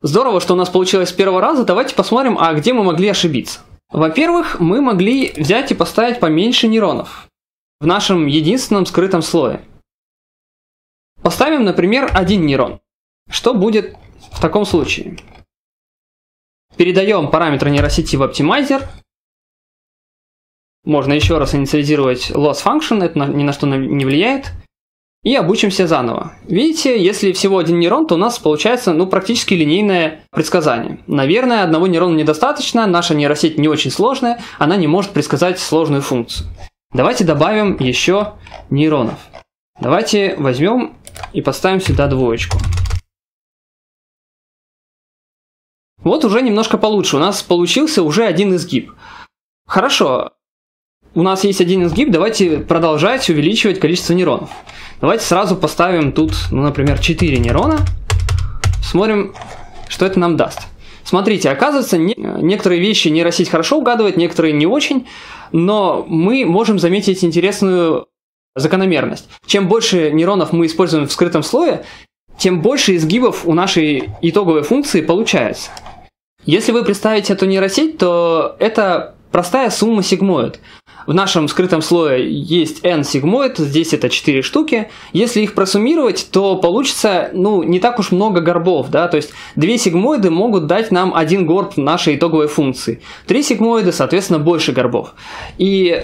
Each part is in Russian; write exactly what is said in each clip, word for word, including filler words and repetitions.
Здорово, что у нас получилось с первого раза. Давайте посмотрим, а где мы могли ошибиться. Во-первых, мы могли взять и поставить поменьше нейронов в нашем единственном скрытом слое. Поставим, например, один нейрон. Что будет в таком случае? Передаем параметры нейросети в оптимайзер. Можно еще раз инициализировать loss function, это ни на что не влияет. И обучимся заново. Видите, если всего один нейрон, то у нас получается ну, практически линейное предсказание. Наверное, одного нейрона недостаточно, наша нейросеть не очень сложная, она не может предсказать сложную функцию. Давайте добавим еще нейронов. Давайте возьмем и поставим сюда двоечку. Вот уже немножко получше. У нас получился уже один изгиб. Хорошо. У нас есть один изгиб, давайте продолжать увеличивать количество нейронов. Давайте сразу поставим тут, ну, например, четыре нейрона. Смотрим, что это нам даст. Смотрите, оказывается, не, некоторые вещи нейросеть хорошо угадывает, некоторые не очень, но мы можем заметить интересную закономерность. Чем больше нейронов мы используем в скрытом слое, тем больше изгибов у нашей итоговой функции получается. Если вы представите эту нейросеть, то это простая сумма сигмоид. В нашем скрытом слое есть n сигмоид, здесь это четыре штуки. Если их просуммировать, то получится ну, не так уж много горбов. Да? То есть две сигмоиды могут дать нам один горб нашей итоговой функции. три сигмоиды, соответственно, больше горбов. И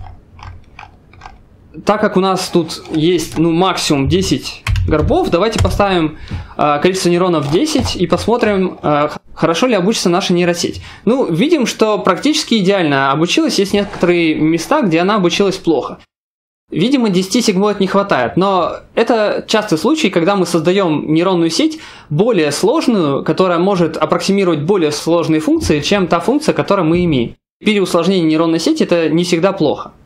так как у нас тут есть ну, максимум десять горбов, давайте поставим э, количество нейронов десять и посмотрим, э, хорошо ли обучится наша нейросеть. Ну, видим, что практически идеально обучилась. Есть некоторые места, где она обучилась плохо. Видимо, десяти сигмоид не хватает, но это частый случай, когда мы создаем нейронную сеть более сложную, которая может аппроксимировать более сложные функции, чем та функция, которую мы имеем. Переусложнение нейронной сети – это не всегда плохо.